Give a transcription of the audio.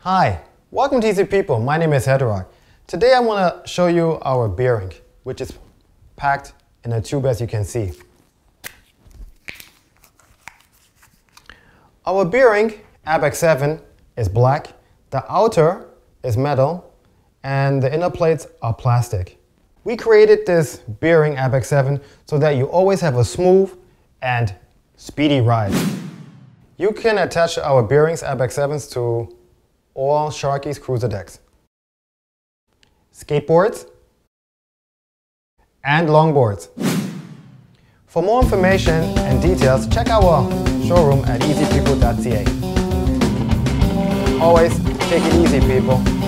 Hi, welcome to Easy People. My name is Hedrock. Today I want to show you our bearing, which is packed in a tube as you can see. Our bearing, ABEC-7, is black, the outer is metal, and the inner plates are plastic. We created this bearing ABEC-7 so that you always have a smooth and speedy ride. You can attach our bearings ABEC-7s to all Sharky's cruiser decks, skateboards, and longboards. For more information and details, check our showroom at easypeople.ca. Always take it easy, people.